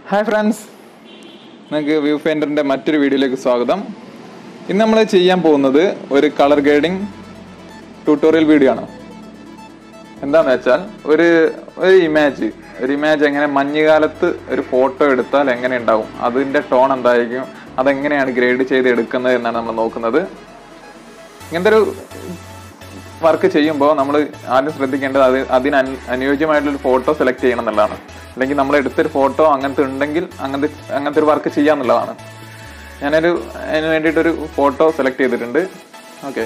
Hi friends, നിങ്ങൾക്ക് view ഫൈൻഡറിൻ്റെ മറ്റൊരു വീഡിയോയിലേക്ക് സ്വാഗതം. ഇന്ന് നമ്മൾ ചെയ്യാൻ പോകുന്നത് ഒരു കളർ ഗ്രേഡിംഗ് ട്യൂട്ടോറിയൽ വീഡിയോ ആണ്. എന്താണെന്ന് വെച്ചാൽ ഒരു ഇമേജ് എങ്ങനെ മഞ്ഞുകാലത്ത് ഒരു ഫോട്ടോ എടുത്താൽ എങ്ങനെ ഉണ്ടാവും, അതിൻ്റെ ടോൺ എന്തായിരിക്കും, അതെങ്ങനെയാണ് ഗ്രേഡ് ചെയ്ത് എടുക്കുന്നത് എന്നാണ് നമ്മൾ നോക്കുന്നത്. ഇങ്ങനത്തെ ഒരു വർക്ക് ചെയ്യുമ്പോൾ നമ്മൾ ആദ്യം ശ്രദ്ധിക്കേണ്ടത് അതിന് അനുയോജ്യമായിട്ടുള്ളൊരു ഫോട്ടോ സെലക്ട് ചെയ്യണം എന്നുള്ളതാണ്. അല്ലെങ്കിൽ നമ്മൾ എടുത്തൊരു ഫോട്ടോ അങ്ങനത്തെ ഉണ്ടെങ്കിൽ അങ്ങനത്തെ ഒരു വർക്ക് ചെയ്യാന്നുള്ളതാണ്. അതിന് വേണ്ടിയിട്ടൊരു ഫോട്ടോ സെലക്ട് ചെയ്തിട്ടുണ്ട്. ഓക്കെ,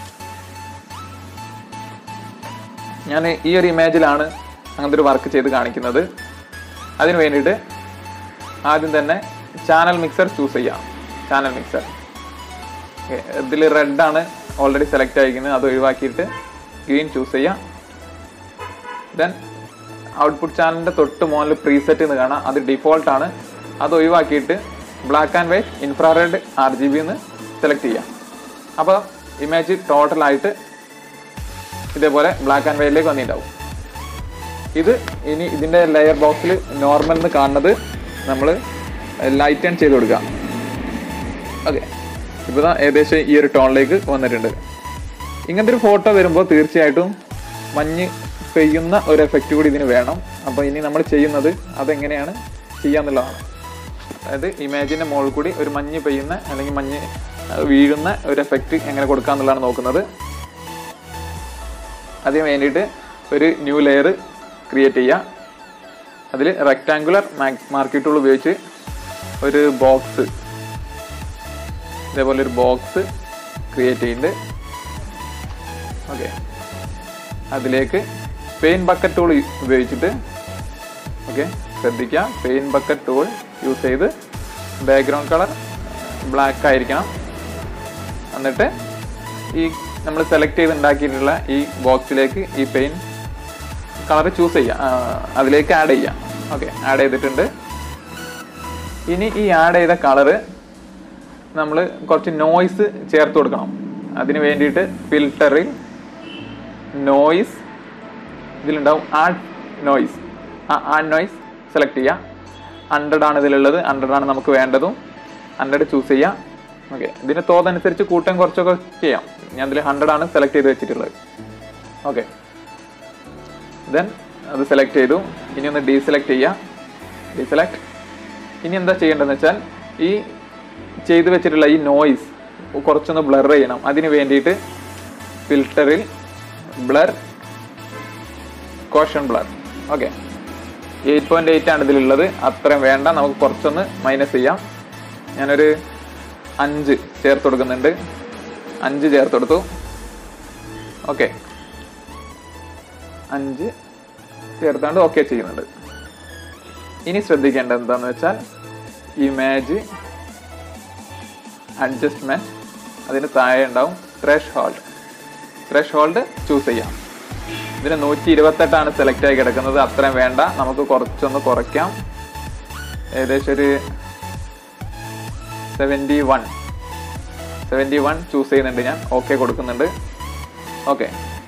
ഞാൻ ഈ ഒരു ഇമേജിലാണ് അങ്ങനത്തെ ഒരു വർക്ക് ചെയ്ത് കാണിക്കുന്നത്. അതിന് വേണ്ടിയിട്ട് ആദ്യം തന്നെ ചാനൽ മിക്സർ ചൂസ് ചെയ്യാം. ചാനൽ മിക്സർ ഇതിൽ റെഡാണ് ഓൾറെഡി സെലക്ട് ആയിരിക്കുന്നത്, അത് ഒഴിവാക്കിയിട്ട് ഗ്രീൻ ചൂസ് ചെയ്യാം. ദെൻ ഔട്ട്പുട്ട് ചാനലിൻ്റെ തൊട്ട് മുകളിൽ പ്രീസെറ്റ് എന്ന് കാണാം, അത് ഡിഫോൾട്ടാണ്, അത് ഒഴിവാക്കിയിട്ട് black and white infrared RGB എന്ന് സെലക്ട് ചെയ്യാം. അപ്പോൾ ഇമേജ് ടോട്ടലായിട്ട് ഇതേപോലെ ബ്ലാക്ക് ആൻഡ് വൈറ്റിലേക്ക് വന്നിട്ടുണ്ടാവും. ഇനി ഇതിൻ്റെ ലെയർ ബോക്സിൽ നോർമൽ എന്ന് കാണുന്നത് നമ്മൾ ലൈറ്റ് ആൻഡ് ചെയ്ത് കൊടുക്കാം. ഓക്കെ, ഇപ്പോൾ ഏകദേശം ഈ ഒരു ടോണിലേക്ക് വന്നിട്ടുണ്ട്. ഇങ്ങനത്തെ ഒരു ഫോട്ടോ വരുമ്പോൾ തീർച്ചയായിട്ടും മഞ്ഞ് പെയ്യുന്ന ഒരു എഫക്റ്റ് കൂടി ഇതിന് വേണം. അപ്പോൾ ഇനി നമ്മൾ ചെയ്യുന്നത് അതെങ്ങനെയാണ് ചെയ്യാന്നുള്ളതാണ്. അതായത് ഇമേജിൻ്റെ മുകളിൽ കൂടി ഒരു മഞ്ഞ് പെയ്യുന്ന അല്ലെങ്കിൽ മഞ്ഞ് വീഴുന്ന ഒരു എഫക്റ്റ് എങ്ങനെ കൊടുക്കാന്നുള്ളതാണ് നോക്കുന്നത്. അതിന് വേണ്ടിയിട്ട് ഒരു ന്യൂ ലെയർ ക്രിയേറ്റ് ചെയ്യുക. അതിൽ റെക്ടാങ്കുലർ മാർക്കി ടൂൾ ഉപയോഗിച്ച് ഒരു ബോക്സ്, ഇതേപോലെ ഒരു ബോക്സ് ക്രിയേറ്റ് ചെയ്യുന്നുണ്ട്. ഓക്കെ, അതിലേക്ക് പെയിന്റ് ബക്കറ്റ് ടൂൾ ഉപയോഗിച്ചിട്ട്, ഓക്കെ ശ്രദ്ധിക്കുക, പെയിന്റ് ബക്കറ്റ് ടൂൾ യൂസ് ചെയ്ത് ബാക്ക്ഗ്രൗണ്ട് കളർ ബ്ലാക്ക് ആയിരിക്കണം. എന്നിട്ട് ഈ നമ്മൾ സെലക്ട് ചെയ്ത് ഉണ്ടാക്കിയിട്ടുള്ള ഈ ബോക്സിലേക്ക് ഈ പെയിന്റ് കളർ ചൂസ് ചെയ്യാം, അതിലേക്ക് ആഡ് ചെയ്യാം. ഓക്കെ, ആഡ് ചെയ്തിട്ടുണ്ട്. ഇനി ഈ ആഡ് ചെയ്ത കളറ് നമ്മൾ കുറച്ച് നോയ്സ് ചേർത്ത് കൊടുക്കണം. അതിന് വേണ്ടിയിട്ട് ഫിൽറ്ററിൽ നോയ്സ് ഇതിലുണ്ടാവും, add noise. Add noise select ചെയ്യുക. 100 ആണ് ഇതിലുള്ളത്, 100 ആണ് നമുക്ക് വേണ്ടതും. 100 ചൂസ് ചെയ്യാം. ഓക്കെ, ഇതിന് തോതനുസരിച്ച് കൂട്ടം കുറച്ചൊക്കെ ചെയ്യാം. ഞാൻ ഇതിൽ 100 ആണ് സെലക്ട് ചെയ്ത് വെച്ചിട്ടുള്ളത്. ഓക്കെ, ദെൻ അത് സെലക്ട് ചെയ്തു. ഇനി ഒന്ന് ഡീസെലക്ട് ചെയ്യുക. ഡീസെലക്ട്. ഇനി എന്താ ചെയ്യേണ്ടതെന്ന് വെച്ചാൽ ഈ ചെയ്ത് വെച്ചിട്ടുള്ള ഈ നോയ്സ് കുറച്ചൊന്ന് ബ്ലർ ചെയ്യണം. അതിന് വേണ്ടിയിട്ട് ഫിൽറ്ററിൽ ബ്ലർ, കോഷൻ ബ്ലർ. ഓക്കെ, 8.8 ആണ് ഇതിലുള്ളത്, അത്രയും വേണ്ട, നമുക്ക് കുറച്ചൊന്ന് മൈനസ് ചെയ്യാം. ഞാനൊരു 5 ചേർത്ത് കൊടുക്കുന്നുണ്ട്. 5 ചേർത്ത് കൊടുത്തു. ഓക്കെ, 5 ചേർത്താണ്ട് ഓക്കെ ചെയ്യുന്നുണ്ട്. ഇനി ശ്രദ്ധിക്കേണ്ടത് എന്താണെന്ന് വെച്ചാൽ ഇമേജ് അഡ്ജസ്റ്റ്മെന്റ്, അതിന് താഴെ ഉണ്ടാവും ത്രഷ് ഹോൾഡ് ചൂസ് ചെയ്യാം. ഇതിന് 128 ആണ് സെലക്ട് ആയി കിടക്കുന്നത്, അത്രയും വേണ്ട, നമുക്ക് കുറച്ചൊന്ന് കുറയ്ക്കാം. ഏകദേശം ഒരു 71 ചൂസ് ചെയ്യുന്നുണ്ട് ഞാൻ. ഓക്കെ കൊടുക്കുന്നുണ്ട്. ഓക്കെ,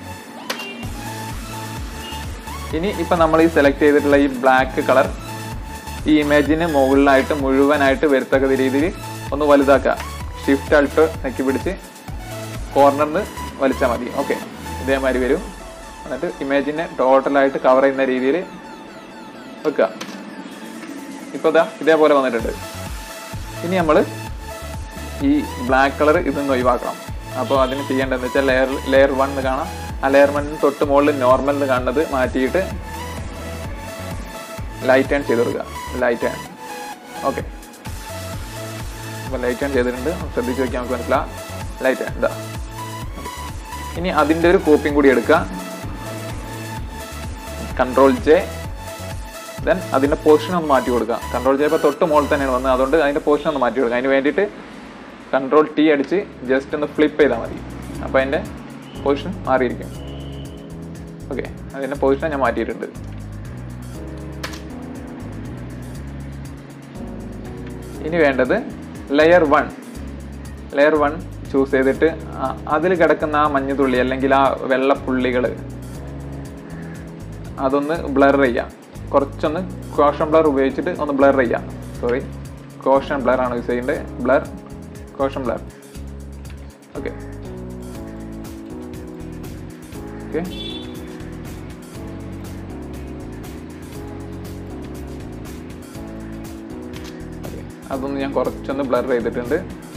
ഇനി ഇപ്പം നമ്മൾ ഈ സെലക്ട് ചെയ്തിട്ടുള്ള ഈ ബ്ലാക്ക് കളർ ഈ ഇമേജിന് മുകളിലായിട്ട് മുഴുവനായിട്ട് വരത്തക്ക രീതിയിൽ ഒന്ന് വലുതാക്കുക. ഷിഫ്റ്റ് അൾട്ട് നെക്കി പിടിച്ച് കോർണറിന് വലിച്ചാൽ മതി. ഓക്കെ, ഇതേമാതിരി വരും. എന്നിട്ട് ഇമേജിനെ ടോട്ടലായിട്ട് കവർ ചെയ്യുന്ന രീതിയിൽ വെക്കുക. ഇപ്പോൾ ഇതേപോലെ വന്നിട്ടുണ്ട്. ഇനി നമ്മൾ ഈ ബ്ലാക്ക് കളർ ഇതൊന്ന് ഒഴിവാക്കണം. അപ്പോൾ അതിന് ചെയ്യേണ്ടതെന്ന് വെച്ചാൽ ലെയർ 1 കാണാം, ആ ലെയർ 1 തൊട്ട് മുകളിൽ നോർമൽ എന്ന് കാണുന്നത് മാറ്റിയിട്ട് ലൈറ്റ് ആൻഡ് ചെയ്ത് കൊടുക്കുക. Lighten. ഓക്കെ, അപ്പോൾ ലൈറ്റ് ആൻഡ് ചെയ്തിട്ടുണ്ട്, ശ്രദ്ധിച്ച് നോക്കിയാൽ നമുക്ക് മനസ്സിലാവും. ലൈറ്റ് ആൻഡ് ഇതാ. ഇനി അതിൻ്റെ ഒരു കോപ്പിയും കൂടി എടുക്കുക. Ctrl+J. ദെൻ അതിൻ്റെ പൊസിഷൻ ഒന്ന് മാറ്റി കൊടുക്കുക. Ctrl+J ഇപ്പോൾ തൊട്ട് മുകളിൽ തന്നെയാണ് വന്നത്, അതുകൊണ്ട് അതിൻ്റെ പൊസിഷൻ ഒന്ന് മാറ്റി കൊടുക്കുക. അതിന് വേണ്ടിയിട്ട് Ctrl+T അടിച്ച് ജസ്റ്റ് ഒന്ന് ഫ്ലിപ്പ് ചെയ്താൽ മതി. അപ്പോൾ അതിൻ്റെ പൊസിഷൻ മാറിയിരിക്കും. ഓക്കെ, അതിൻ്റെ പൊസിഷൻ ഞാൻ മാറ്റിയിട്ടുണ്ട്. ഇനി വേണ്ടത് ലെയർ 1 ചൂസ് ചെയ്തിട്ട് അതിൽ കിടക്കുന്ന ആ മഞ്ഞുതുള്ളി അല്ലെങ്കിൽ ആ വെള്ളപ്പുള്ളികൾ അതൊന്ന് ബ്ലർ ചെയ്യാം. കുറച്ചൊന്ന് കോഷൻ ബ്ലർ ഉപയോഗിച്ചിട്ട് ഒന്ന് ബ്ലർ ചെയ്യാം. സോറി, കോഷൻ ബ്ലർ ആണ് യൂസ് ചെയ്യേണ്ടത്. Blur, gaussian blur. Okay okay അതൊന്ന് ഞാൻ കുറച്ചൊന്ന് ബ്ലർ ചെയ്തിട്ടുണ്ട്.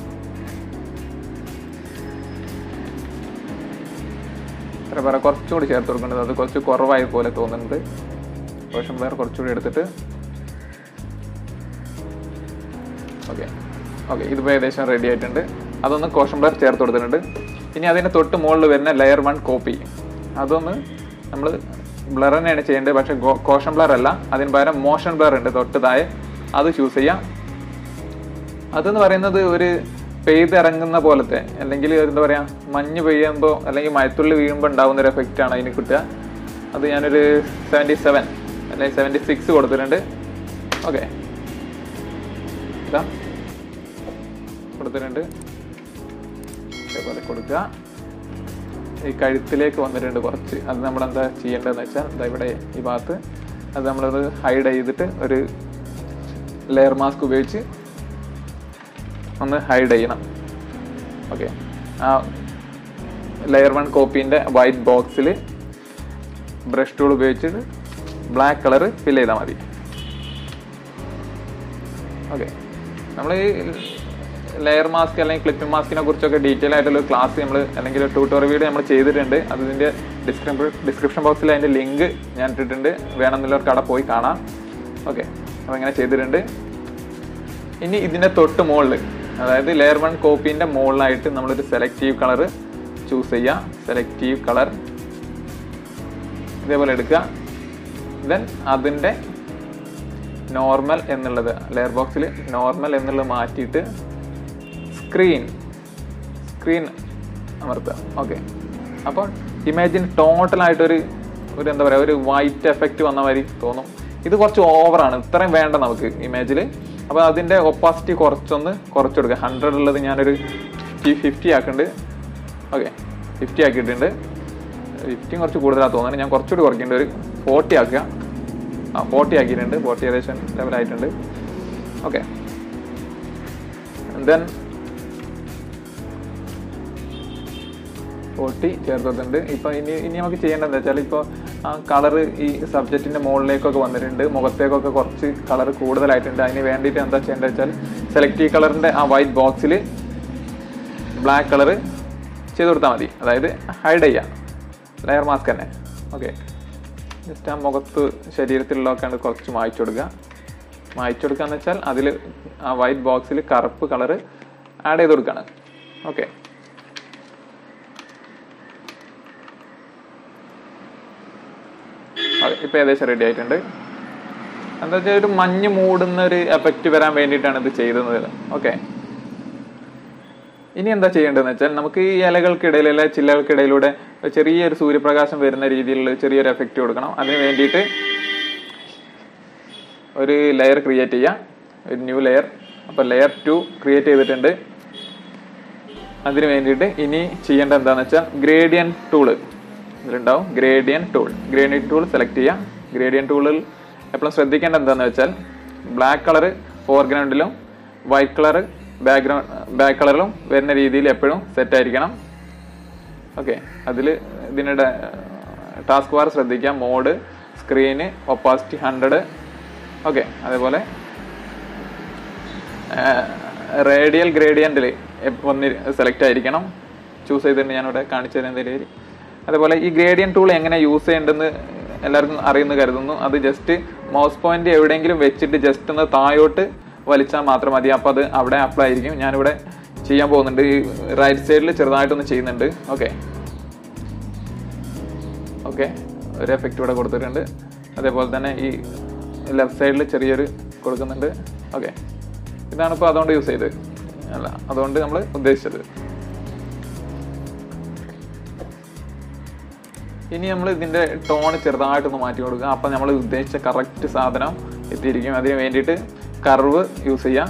എത്ര പറ കുറച്ചുകൂടി ചേർത്ത് കൊടുക്കേണ്ടത്, അത് കുറച്ച് കുറവായി പോലെ തോന്നുന്നുണ്ട്. കോഷൻ ബ്ലർ കുറച്ചുകൂടി എടുത്തിട്ട് ഓക്കെ ഓക്കെ ഇതിപ്പോൾ ഏകദേശം റെഡി ആയിട്ടുണ്ട്. അതൊന്ന് കോഷൻ ബ്ലർ ചേർത്ത് കൊടുത്തിട്ടുണ്ട്. ഇനി അതിന് തൊട്ട് മുകളിൽ വരുന്ന ലെയർ 1 കോപ്പി, അതൊന്ന് നമ്മൾ ബ്ലർ തന്നെയാണ് ചെയ്യേണ്ടത്. പക്ഷെ കോഷൻ ബ്ലർ അല്ല, അതിന് പകരം മോഷൻ ബ്ലർ ഉണ്ട് തൊട്ട് താഴെ, അത് ചൂസ് ചെയ്യാം. അതെന്ന് പറയുന്നത് ഒരു പെയ്തിറങ്ങുന്ന പോലത്തെ, അല്ലെങ്കിൽ എന്താ പറയുക, മഞ്ഞ് പെയ്യുമ്പോൾ അല്ലെങ്കിൽ മഴത്തുള്ളി വീഴുമ്പോൾ ഉണ്ടാകുന്ന ഒരു എഫക്റ്റാണ് അതിന് കിട്ടുക. അത് ഞാനൊരു 77 അല്ലെങ്കിൽ 76 കൊടുത്തിട്ടുണ്ട്. ഓക്കെ ഇതാ കൊടുത്തിട്ടുണ്ട്. അതേപോലെ കൊടുക്കുക. ഈ കഴുത്തിലേക്ക് വന്നിട്ടുണ്ട് കുറച്ച്, അത് നമ്മളെന്താ ചെയ്യേണ്ടതെന്ന് വെച്ചാൽ ഇതാ ഇവിടെ ഈ ഭാഗത്ത് അത് നമ്മളത് ഹൈഡ് ചെയ്തിട്ട് ഒരു ലെയർ മാസ്ക് ഉപയോഗിച്ച് ഒന്ന് ഹൈഡ് ചെയ്യണം. ഓക്കെ, ആ ലെയർ 1 കോപ്പീൻ്റെ വൈറ്റ് ബോക്സിൽ ബ്രഷ് ടൂൾ ഉപയോഗിച്ചിട്ട് ബ്ലാക്ക് കളർ ഫിൽ ചെയ്താൽ മതി. ഓക്കെ, നമ്മൾ ഈ ലെയർ മാസ്ക് അല്ലെങ്കിൽ ക്ലിപ്പിംഗ് മാസ്കിനെ കുറിച്ചൊക്കെ ഡീറ്റെയിൽ ആയിട്ടുള്ള ക്ലാസ് നമ്മൾ അല്ലെങ്കിൽ ട്യൂട്ടോറിയൽ വീഡിയോ നമ്മൾ ചെയ്തിട്ടുണ്ട്. അതിൻ്റെ ഡിസ്ക്രിപ്ഷൻ ബോക്സിൽ അതിൻ്റെ ലിങ്ക് ഞാൻ ഇട്ടിട്ടുണ്ട്, വേണമെന്നുള്ളവർക്ക് അവിടെ പോയി കാണാം. ഓക്കെ, അപ്പോൾ ഇങ്ങനെ ചെയ്തിട്ടുണ്ട്. ഇനി ഇതിൻ്റെ തൊട്ട് മുകളിൽ, അതായത് ലെയർ 1 കോപ്പീൻ്റെ മുകളിലായിട്ട് നമ്മളൊരു സെലക്റ്റീവ് കളർ ചൂസ് ചെയ്യുക. സെലക്റ്റീവ് കളർ ഇതേപോലെ എടുക്കുക. ദെൻ അതിൻ്റെ നോർമൽ എന്നുള്ളത് ലെയർ ബോക്സിൽ നോർമൽ എന്നുള്ളത് മാറ്റിയിട്ട് സ്ക്രീൻ അമർത്തുക. ഓക്കെ, അപ്പോൾ ഇമേജിന് ടോട്ടലായിട്ടൊരു എന്താ പറയുക, ഒരു വൈറ്റ് എഫക്റ്റ് വന്ന മാതിരി തോന്നും. ഇത് കുറച്ച് ഓവറാണ്, ഇത്രയും വേണ്ട നമുക്ക് ഇമേജിൽ. അപ്പോൾ അതിൻ്റെ ഒപ്പാസിറ്റി കുറച്ചൊന്ന് കുറച്ചെടുക്കുക. 100 ഉള്ളത് ഞാനൊരു 50 ആക്കുന്നുണ്ട്. ഓക്കെ, 50 ആക്കിയിട്ടുണ്ട്. 50 കുറച്ച് കൂടുതലാണ് തോന്നുന്നത്, ഞാൻ കുറച്ചുകൂടി കുറയ്ക്കേണ്ട, ഒരു 40 ആക്കുക. 40 ആക്കിയിട്ടുണ്ട്. 40 ഏകദേശം ലെവലായിട്ടുണ്ട്. ഓക്കെ, ദെൻ 40 ചേർത്തിട്ടുണ്ട്. ഇപ്പോൾ ഇനി നമുക്ക് ചെയ്യേണ്ടത് എന്താ വെച്ചാൽ, ഇപ്പോൾ ആ കളറ് ഈ സബ്ജക്റ്റിൻ്റെ മുകളിലേക്കൊക്കെ വന്നിട്ടുണ്ട്, മുഖത്തേക്കൊക്കെ കുറച്ച് കളർ കൂടുതലായിട്ടുണ്ട്. അതിന് വേണ്ടിയിട്ട് എന്താ ചെയ്യേണ്ടത് വെച്ചാൽ, സെലക്റ്റീവ് കളറിൻ്റെ ആ വൈറ്റ് ബോക്സിൽ ബ്ലാക്ക് കളർ ചെയ്ത് കൊടുത്താൽ മതി. അതായത് ഹൈഡ് ചെയ്യാം, ലെയർ മാസ്ക് തന്നെ. ഓക്കെ, ജസ്റ്റ് ആ മുഖത്ത് ശരീരത്തിലുള്ളതൊക്കെയാണ് കുറച്ച് മായ്ച്ചു കൊടുക്കുക. മായ്ച്ചു കൊടുക്കുക എന്ന് വെച്ചാൽ അതിൽ ആ വൈറ്റ് ബോക്സിൽ കറുപ്പ് കളർ ആഡ് ചെയ്ത് കൊടുക്കുകയാണ്. ഓക്കെ, ഇപ്പോൾ ഏകദേശം റെഡി ആയിട്ടുണ്ട്. എന്താ വെച്ചാൽ ഒരു മഞ്ഞ് മൂടുന്ന ഒരു എഫക്റ്റ് വരാൻ വേണ്ടിയിട്ടാണ് ഇത് ചെയ്തത്. ഓക്കെ, ഇനി എന്താ ചെയ്യേണ്ടതെന്ന് വെച്ചാൽ, നമുക്ക് ഈ ഇലകൾക്കിടയിൽ അല്ലെ ചില്ലകൾക്കിടയിലൂടെ ചെറിയൊരു സൂര്യപ്രകാശം വരുന്ന രീതിയിലുള്ള ചെറിയൊരു എഫക്റ്റ് കൊടുക്കണം. അതിന് വേണ്ടിയിട്ട് ഒരു ലെയർ ക്രിയേറ്റ് ചെയ്യാം, ഒരു ന്യൂ ലെയർ. അപ്പോൾ ലെയർ 2 ക്രിയേറ്റ് ചെയ്തിട്ടുണ്ട്. അതിന് വേണ്ടിയിട്ട് ഇനി ചെയ്യേണ്ടത് എന്താണെന്ന് വെച്ചാൽ, ഗ്രേഡിയൻറ്റ് ടൂള് ഇതിലുണ്ടാവും. ഗ്രേഡിയൻറ്റ് ടൂൾ സെലക്ട് ചെയ്യാം. ഗ്രേഡിയൻറ്റ് ടൂളിൽ എപ്പോഴും ശ്രദ്ധിക്കേണ്ടത് എന്താണെന്ന് വെച്ചാൽ, ബ്ലാക്ക് കളർ ഫോർഗ്രൗണ്ടിലും വൈറ്റ് കളർ ബാക്ക് കളറിലും വരുന്ന രീതിയിൽ എപ്പോഴും സെറ്റ് ആയിരിക്കണം. ഓക്കെ, അതിൽ ഇതിനിടെ ടാസ്ക് ബാർ ശ്രദ്ധിക്കാം. Mode, screen, opacity 100. ഓക്കെ, അതേപോലെ റേഡിയൽ ഗ്രേഡിയൻറ്റിൽ ഒന്ന് സെലക്ട് ആയിരിക്കണം. ചൂസ് ചെയ്തിട്ടുണ്ട്, ഞാനിവിടെ കാണിച്ചു തരുന്ന രീതിയിൽ. അതേപോലെ ഈ ഗ്രേഡിയൻറ്റ് ടൂൾ എങ്ങനെ യൂസ് ചെയ്യേണ്ടതെന്ന് എല്ലാവർക്കും അറിയുമെന്ന് കരുതുന്നു. അത് ജസ്റ്റ് മൗസ് പോയിന്റ് എവിടെയെങ്കിലും വെച്ചിട്ട് ജസ്റ്റ് ഒന്ന് താഴോട്ട് വലിച്ചാൽ മാത്രം മതി. അപ്പോൾ അത് അവിടെ അപ്ലൈ ആയിരിക്കും. ഞാനിവിടെ ചെയ്യാൻ പോകുന്നുണ്ട്. ഈ റൈറ്റ് സൈഡിൽ ചെറുതായിട്ടൊന്ന് ചെയ്യുന്നുണ്ട്. ഓക്കെ, ഒരു എഫക്റ്റ് ഇവിടെ കൊടുത്തിട്ടുണ്ട്. അതേപോലെ തന്നെ ഈ ലെഫ്റ്റ് സൈഡിൽ ചെറിയൊരു കൊടുക്കുന്നുണ്ട്. ഓക്കെ, ഇതാണിപ്പോൾ അതുകൊണ്ട് യൂസ് ചെയ്തത് അല്ല, അതുകൊണ്ട് നമ്മൾ ഉദ്ദേശിച്ചത്. ഇനി നമ്മൾ ഇതിൻ്റെ ടോൺ ചെറുതായിട്ടൊന്ന് മാറ്റി കൊടുക്കുക. അപ്പം നമ്മൾ ഉദ്ദേശിച്ച കറക്റ്റ് സാധനം എത്തിയിരിക്കും. അതിന് വേണ്ടിയിട്ട് കർവ് യൂസ് ചെയ്യാം.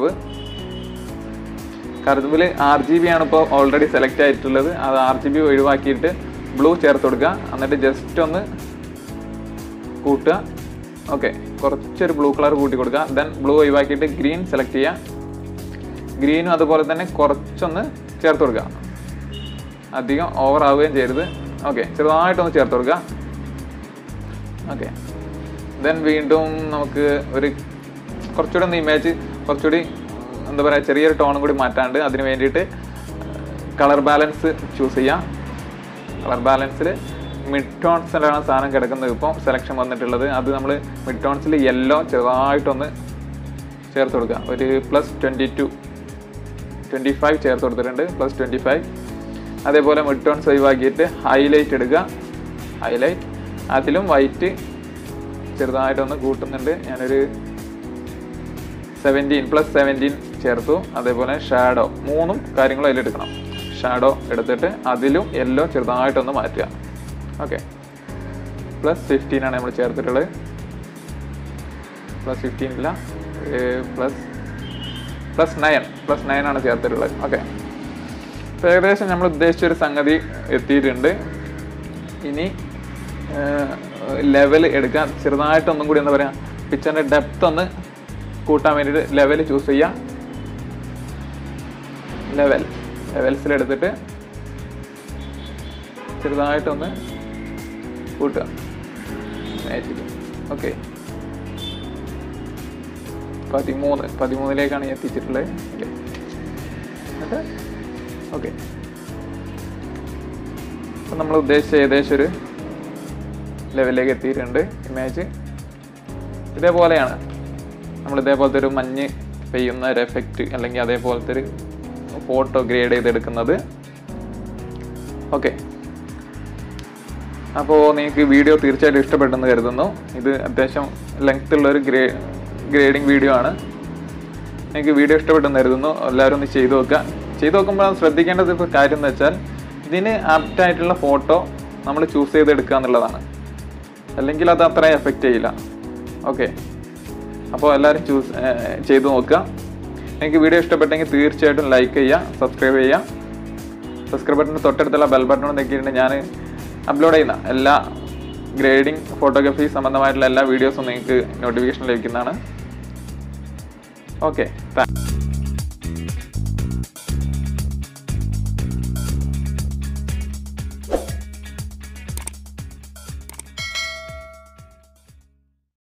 കർവിൽ RGB ആണ് ഇപ്പോൾ ഓൾറെഡി സെലക്ട് ആയിട്ടുള്ളത്. അത് RGB ഒഴിവാക്കിയിട്ട് ബ്ലൂ ചേർത്ത് കൊടുക്കുക. എന്നിട്ട് ജസ്റ്റ് ഒന്ന് കൂട്ടുക. ഓക്കെ, കുറച്ചൊരു ബ്ലൂ കളർ കൂട്ടി കൊടുക്കുക. ദെൻ ബ്ലൂ ഒഴിവാക്കിയിട്ട് ഗ്രീൻ സെലക്ട് ചെയ്യുക. ഗ്രീനും അതുപോലെ തന്നെ കുറച്ചൊന്ന് ചേർത്ത് കൊടുക്കുക, അധികം ഓവർ ആവുകയും ചെയ്യരുത്. ഓക്കെ, ചെറുതായിട്ടൊന്ന് ചേർത്ത് കൊടുക്കുക. ഓക്കെ, ദെൻ വീണ്ടും നമുക്ക് ഒരു കുറച്ചുകൂടി ഒന്ന് ഇമേജ് കുറച്ചുകൂടി എന്താ പറയുക ചെറിയൊരു ടോണും കൂടി മാറ്റാണ്ട് അതിന് വേണ്ടിയിട്ട് കളർ ബാലൻസ് ചൂസ് ചെയ്യാം. കളർ ബാലൻസിൽ മിഡ് ടോൺസിലാണ് സാധനം കിടക്കുന്നത് ഇപ്പോൾ സെലക്ഷൻ വന്നിട്ടുള്ളത്. അത് നമ്മൾ മിഡ് ടോൺസിൽ യെല്ലോ ചെറുതായിട്ടൊന്ന് ചേർത്ത് കൊടുക്കുക. ഒരു +22-25 ചേർത്ത് കൊടുത്തിട്ടുണ്ട്, +25. അതേപോലെ മിഡ് ടോൺസ് ഒഴിവാക്കിയിട്ട് ഹൈലൈറ്റ് എടുക്കുക. ഹൈലൈറ്റ് അതിലും വൈറ്റ് ചെറുതായിട്ടൊന്ന് കൂട്ടുന്നുണ്ട്. ഞാനൊരു 17 ചേർത്തു. അതേപോലെ ഷാഡോ 3 കാര്യങ്ങളും അതിലെടുക്കണം. ഷാഡോ എടുത്തിട്ട് അതിലും യെല്ലോ ചെറുതായിട്ടൊന്ന് മാറ്റുക. ഓക്കെ, +15 ആണ് നമ്മൾ ചേർത്തിട്ടുള്ളത്. +15 ഇല്ല, +9 ആണ് ചേർത്തിട്ടുള്ളത്. ഓക്കെ, അപ്പോൾ ഏകദേശം നമ്മൾ ഉദ്ദേശിച്ചൊരു സംഗതി എത്തിയിട്ടുണ്ട്. ഇനി ലെവൽ എടുക്കാൻ ചെറുതായിട്ടൊന്നും കൂടി എന്താ പറയുക പിക്ചറിൻ്റെ ഡെപ്ത് ഒന്ന് കൂട്ടാൻ വേണ്ടിയിട്ട് ലെവൽ ചൂസ് ചെയ്യാം. ലെവൽസിലെടുത്തിട്ട് ചെറുതായിട്ടൊന്ന് കൂട്ടുക. ഓക്കെ, 13 എത്തിച്ചിട്ടുള്ളത്. ഓക്കെ, ഓക്കെ, അപ്പം നമ്മൾ ഉദ്ദേശിച്ച ഏകദേശം ഒരു ലെവലിലേക്ക് എത്തിയിട്ടുണ്ട്. ഇമേജ് ഇതേപോലെയാണ്. നമ്മൾ ഇതേപോലത്തെ ഒരു മഞ്ഞ് പെയ്യുന്ന ഒരു എഫക്റ്റ് അല്ലെങ്കിൽ അതേപോലത്തെ ഒരു ഫോട്ടോ ഗ്രേഡ് ചെയ്തെടുക്കുന്നത്. ഓക്കെ, അപ്പോൾ നിങ്ങൾക്ക് വീഡിയോ തീർച്ചയായിട്ടും ഇഷ്ടപ്പെട്ടെന്ന് കരുതുന്നു. ഇത് അത്യാവശ്യം ലെങ്ത് ഉള്ളൊരു ഗ്രേഡിങ് വീഡിയോ ആണ്. നിങ്ങൾക്ക് വീഡിയോ ഇഷ്ടപ്പെട്ടെന്ന് കരുതുന്നു. എല്ലാവരും ഒന്ന് ചെയ്ത് നോക്കുക. ചെയ്ത് നോക്കുമ്പോൾ ശ്രദ്ധിക്കേണ്ടത് ഇപ്പോൾ കാര്യം എന്ന് വെച്ചാൽ ഇതിന് ആപ്റ്റായിട്ടുള്ള ഫോട്ടോ നമ്മൾ ചൂസ് ചെയ്തെടുക്കുക എന്നുള്ളതാണ്. അല്ലെങ്കിൽ അത് അത്ര എഫക്റ്റ് ചെയ്യില്ല. ഓക്കെ, അപ്പോൾ എല്ലാവരും ചെയ്ത് നോക്കുക. നിങ്ങൾക്ക് വീഡിയോ ഇഷ്ടപ്പെട്ടെങ്കിൽ തീർച്ചയായിട്ടും ലൈക്ക് ചെയ്യുക, സബ്സ്ക്രൈബ് ചെയ്യുക. സബ്സ്ക്രൈബ് ബട്ടണിന് തൊട്ടടുത്തുള്ള ബെൽ ബട്ടൺ നോക്കിയിട്ടുണ്ടെങ്കിൽ ഞാൻ അപ്ലോഡ് ചെയ്യുന്ന എല്ലാ ഗ്രേഡിംഗ് ഫോട്ടോഗ്രാഫി സംബന്ധമായിട്ടുള്ള എല്ലാ വീഡിയോസും നിങ്ങൾക്ക് നോട്ടിഫിക്കേഷൻ ലഭിക്കുന്നതാണ്. Okay, thanks.